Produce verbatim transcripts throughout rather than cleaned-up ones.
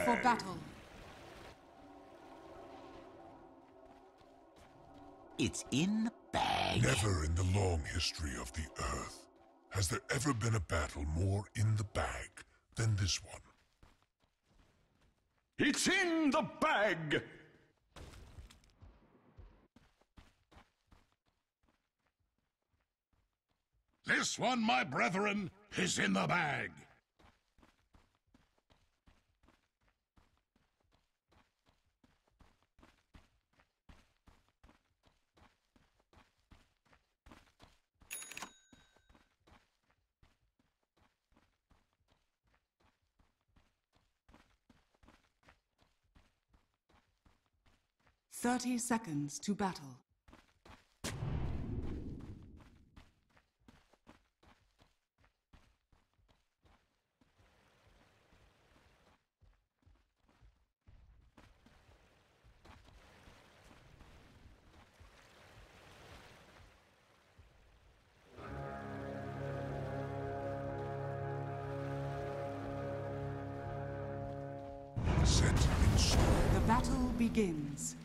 for battle. It's in the bag. Never in the long history of the Earth has there ever been a battle more in the bag than this one. It's in the bag! This one, my brethren, is in the bag. Thirty seconds to battle. Set in stone. The battle begins.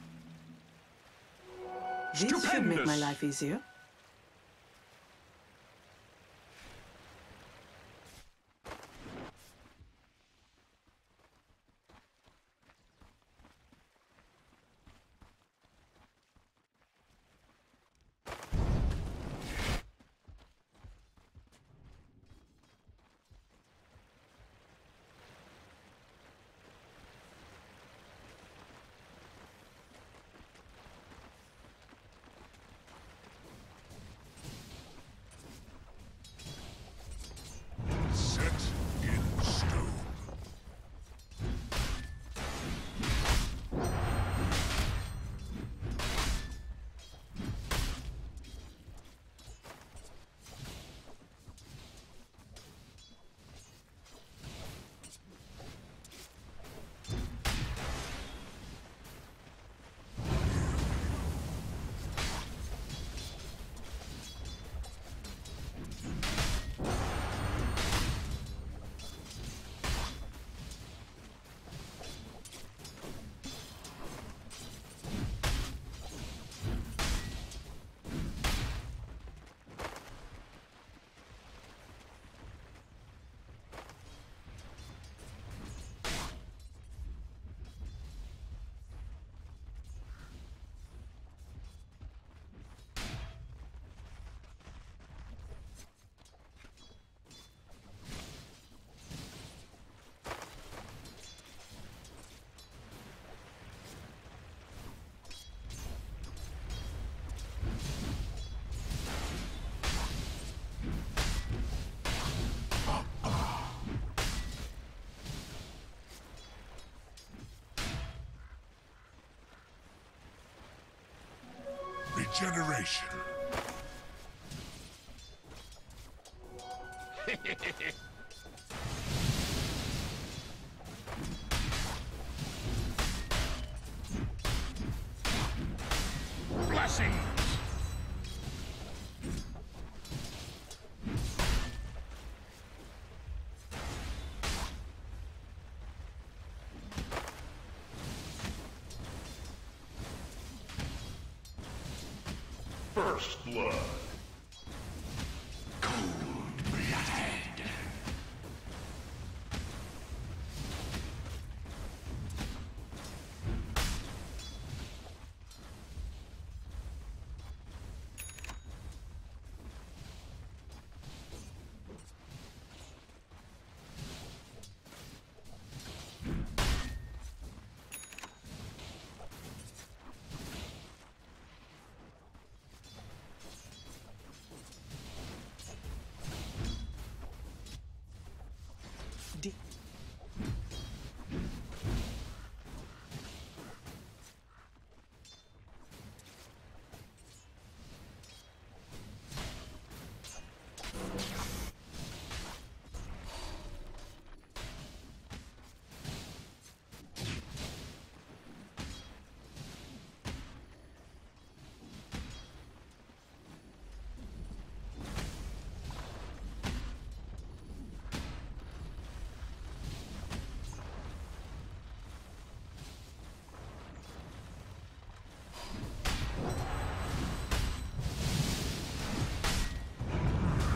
This should make my Stupendous. life easier. Set in stone. Regeneration. Blessings! First blood. Cold-blooded.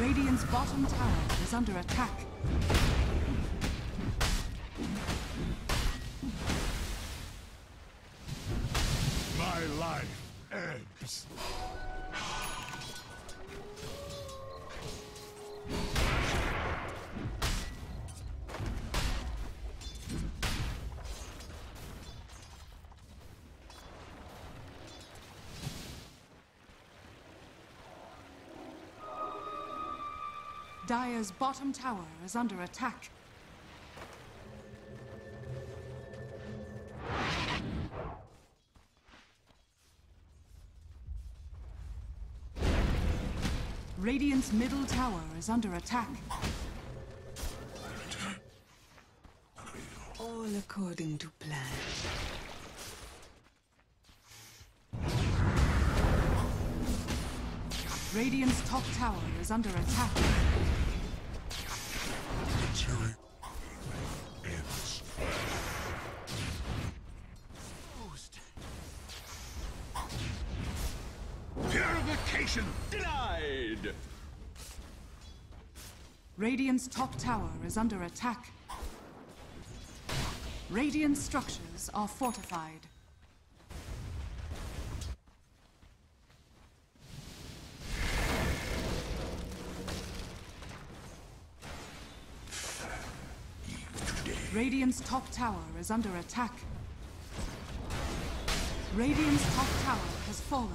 Radiant's bottom tower is under attack. My life ebbs. Dire's bottom tower is under attack. Radiant's middle tower is under attack. All according to plan. Radiant's top tower is under attack. Tyranny ends. Purification denied! Radiant's top tower is under attack. Radiant structures are fortified. Radiant's top tower is under attack. Radiant's top tower has fallen.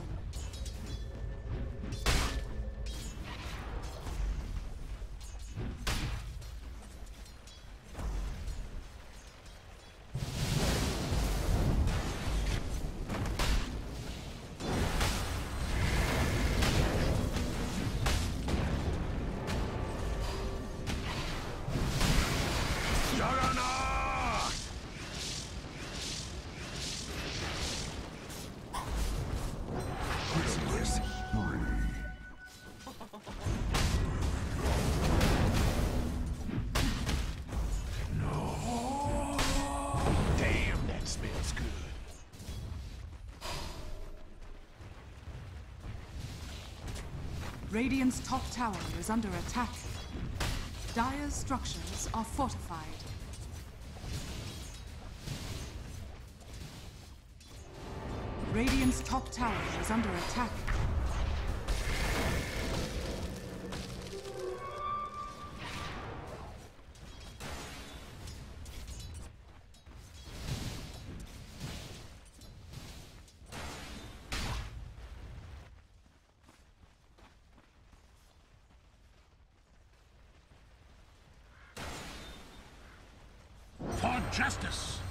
Radiant's top tower is under attack. Dire's structures are fortified. Radiant's top tower is under attack. For justice!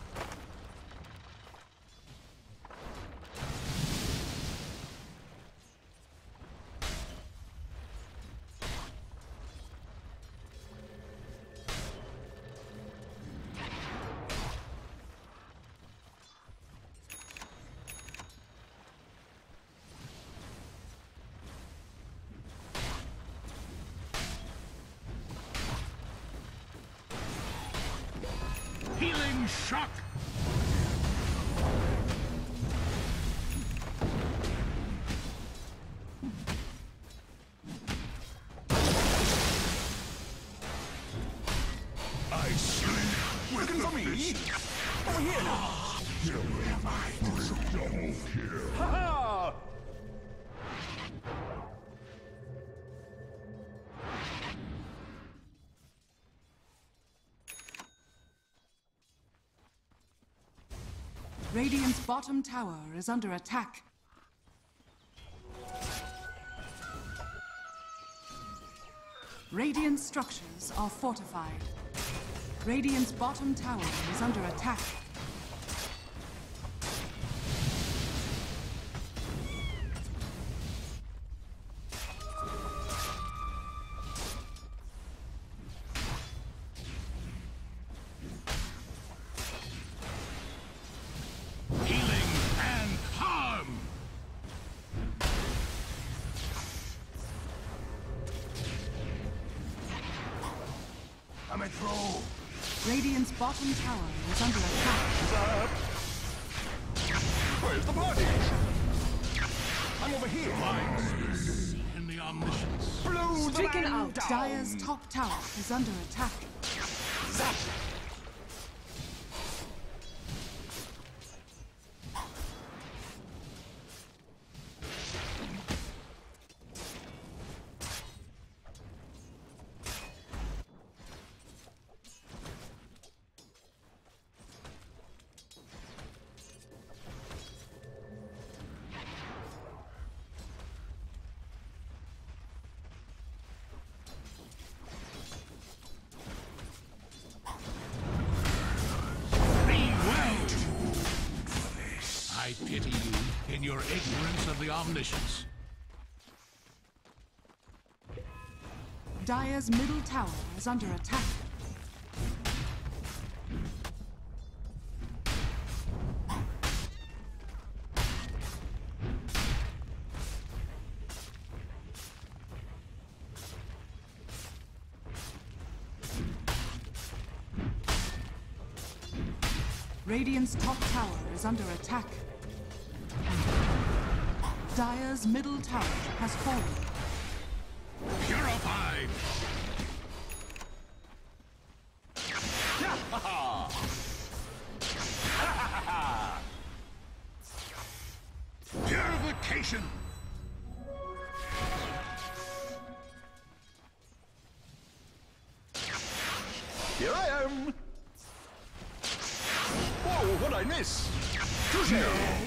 Healing shock! I sleep with the fish. Over here now! Double kill. Ha! Radiant's bottom tower is under attack. Radiant structures are fortified. Radiant's bottom tower is under attack. Healing and harm! I'm a throw! Radiant's bottom tower is under attack. Where's the party? I'm over here! Minds in the omniscience. Blow the Stricken land out. down. Dire's top tower is under attack. Zap. I pity you in your ignorance of the omniscience. Dire's middle tower is under attack. Radiant's top tower is under attack. Dire's middle tower has fallen. Purified! Purification! Here I am. Whoa, what'd I miss? Touché.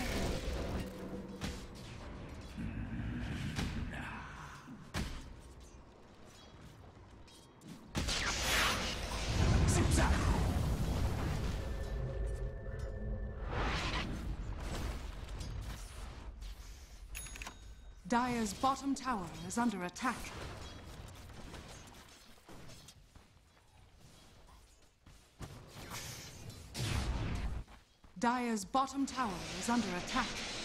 Zip-zap. Dire's bottom tower is under attack. Dire's bottom tower is under attack.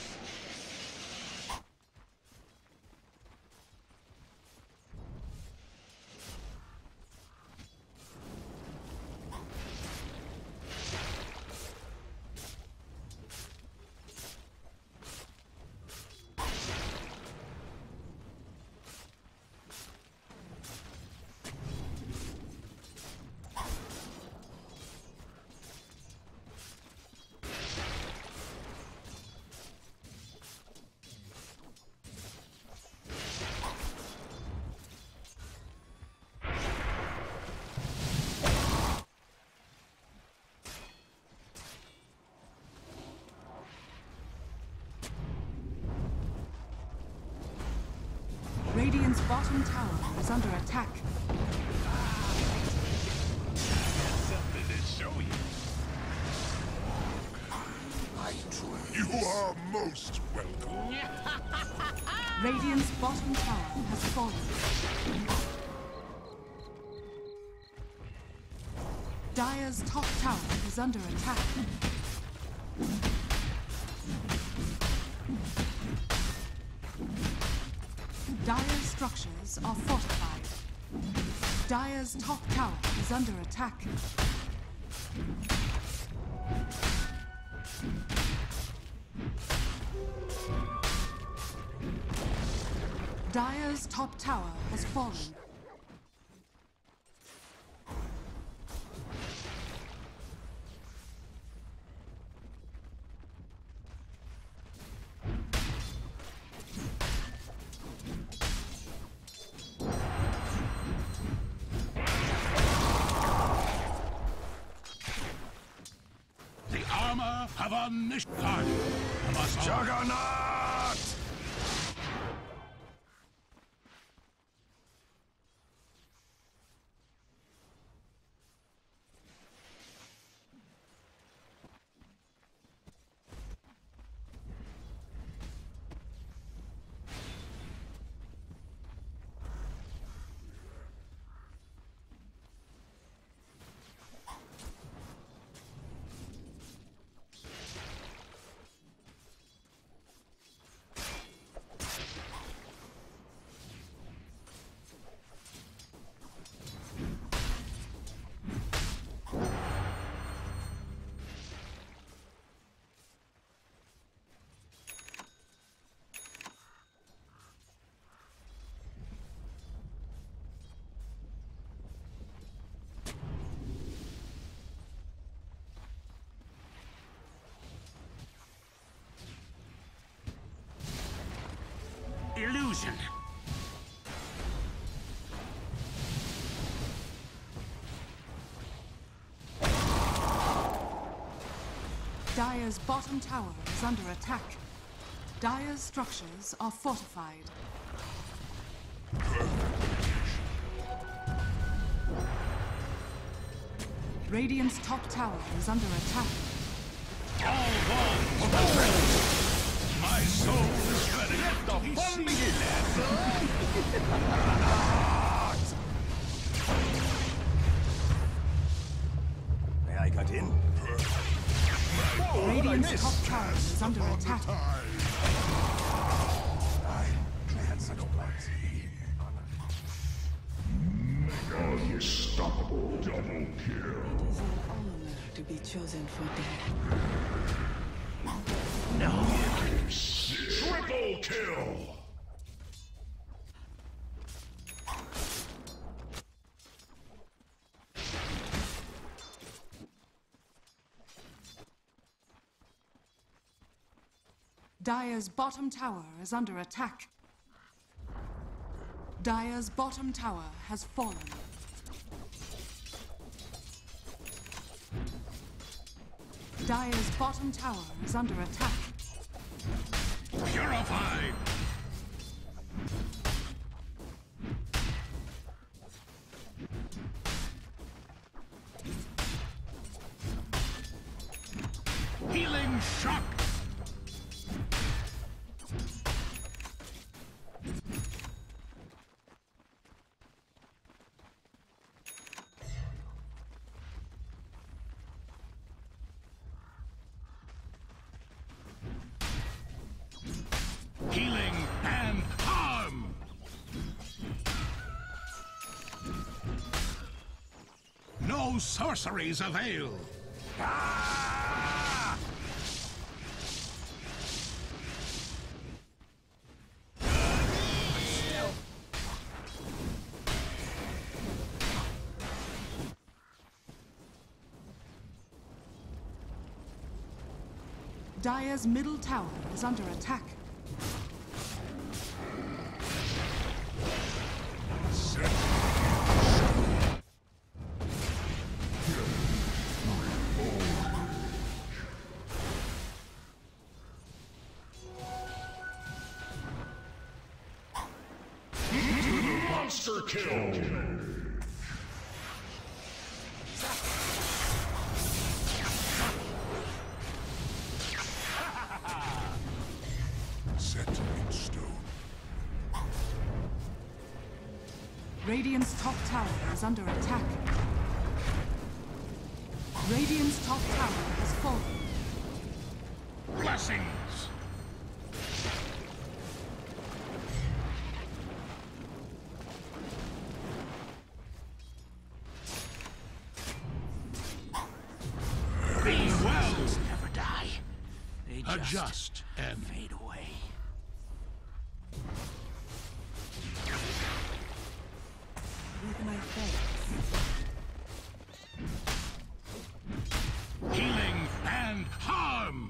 Radiant's bottom tower is under attack. Something to show you. You are most welcome. Radiant's bottom tower has fallen. Dire's top tower is under attack. Dire's structures are fortified. Dire's top tower is under attack. Dire's top tower has fallen. The armor of omniscience. Juggernaut! illusion. Dire's bottom tower is under attack. Dire's structures are fortified. Radiant's top tower is under attack. All one. My soul is ready. Let the fun begin. May I cut in? Oh, what I Radiant's miss? top tower is under attack. I had such plans. Unstoppable double kill. It is an honor to be chosen for death. Triple kill. Dire's bottom tower is under attack. Dire's bottom tower has fallen. Dire's bottom tower is under attack. Purified. Healing shock. Healing and harm. No sorceries avail. Ah! Dire's middle tower is under attack. Monster kill. Set in stone. Radiant's top tower is under attack. Radiant's top tower has fallen. Blessings. Be well. Never die. They just Adjust and fade away. With my faith. healing and harm.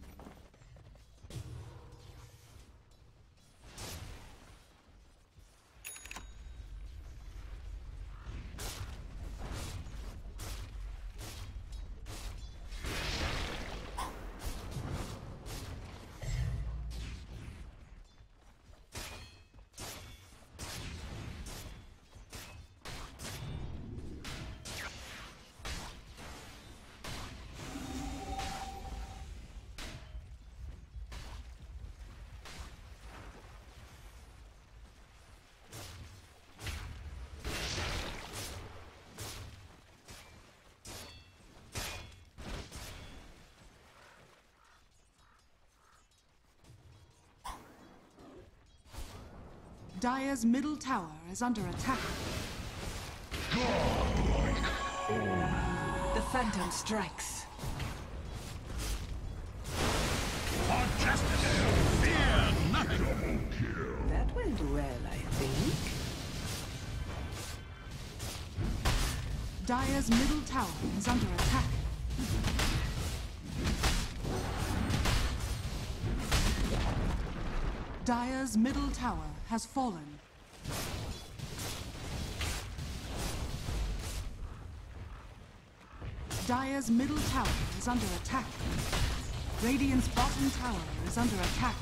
Dire's middle tower is under attack. The Phantom strikes. For justice, fear nothing. That went well, I think. Dire's middle tower is under attack. Dire's middle tower has fallen. Dire's middle tower is under attack. Radiant's bottom tower is under attack.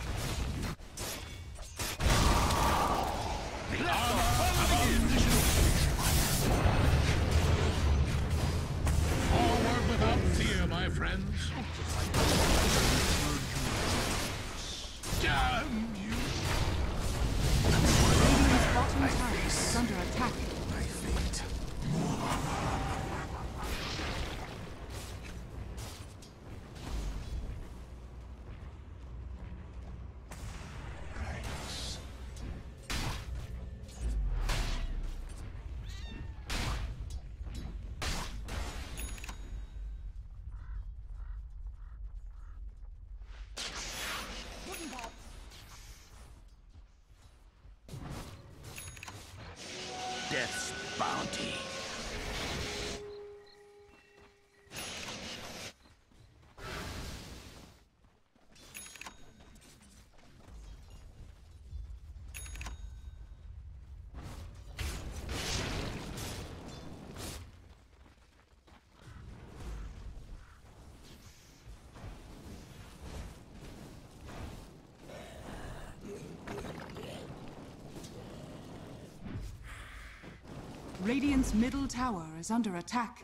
Forward without fear, my friends. Damn you! Radiant's bottom tower is under attack. My fate. Death's bounty. Radiant's middle tower is under attack.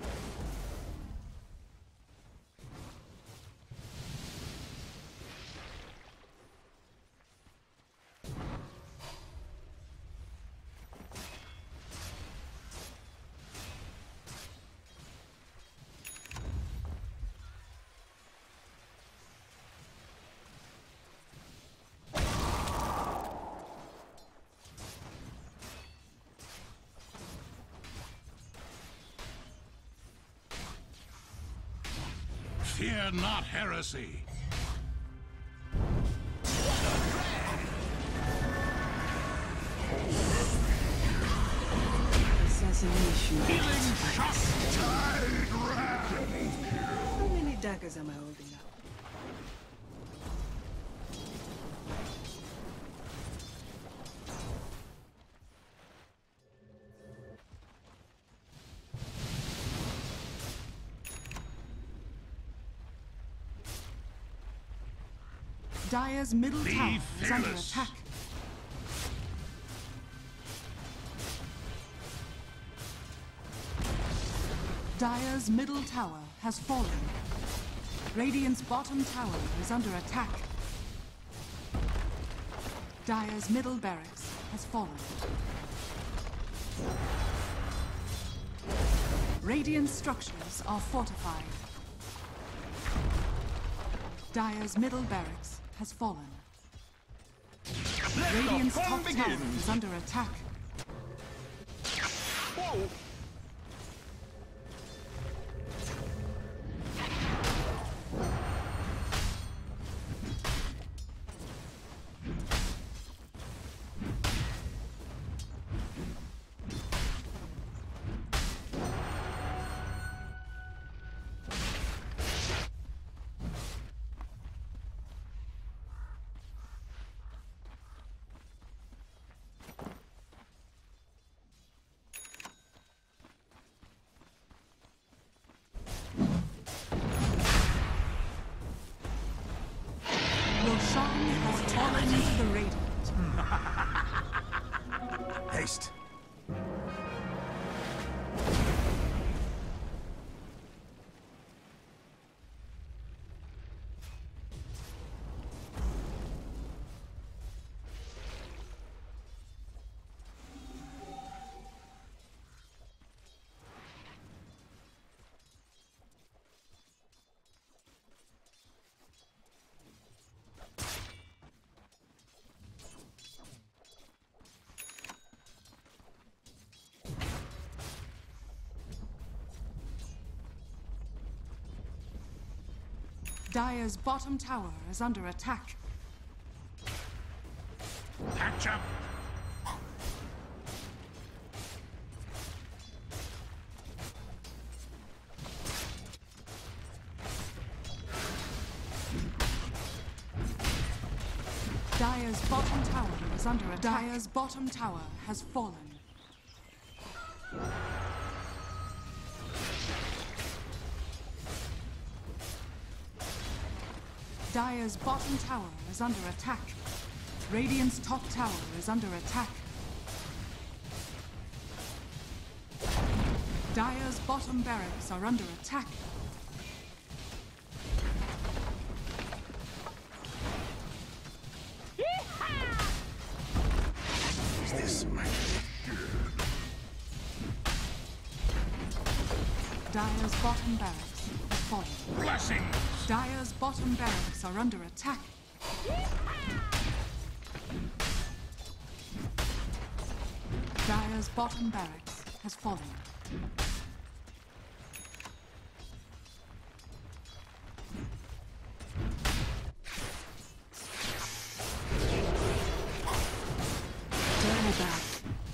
Fear not heresy. Assassination. Shot tide rat. How many daggers am I holding up? Dire's middle Be tower is under fearless. attack. Dire's middle tower has fallen. Radiant's bottom tower is under attack. Dire's middle barracks has fallen. Radiant structures are fortified. Dire's middle barracks has fallen. Radiant's top tower is under attack. Whoa! Roshan has fallen to the Radiant. Haste. Dire's bottom tower is under attack. Catch up. Dire's bottom tower is under attack. Dire's bottom tower has fallen. Dire's bottom tower is under attack. Radiant's top tower is under attack. Dire's bottom barracks are under attack. Is this my Dire's bottom barracks have fallen. Blessings! Dire's bottom barracks are under attack. Dire's bottom barracks has fallen. Turn it back.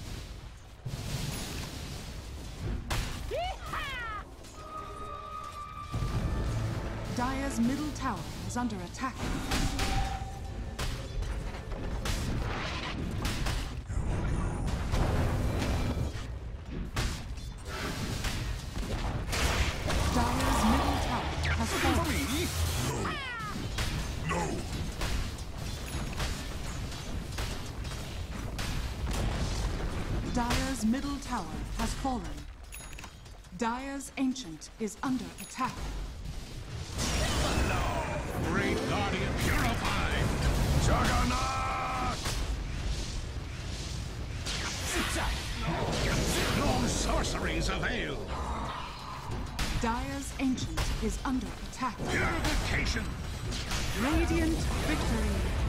Dire's middle tower is under attack. Dire's middle tower has fallen. No! Dire's middle tower has fallen. Dire's ancient is under attack. Great Guardian purified! Juggernaut! No sorceries avail! Dire's ancient is under attack. Purification! Radiant victory.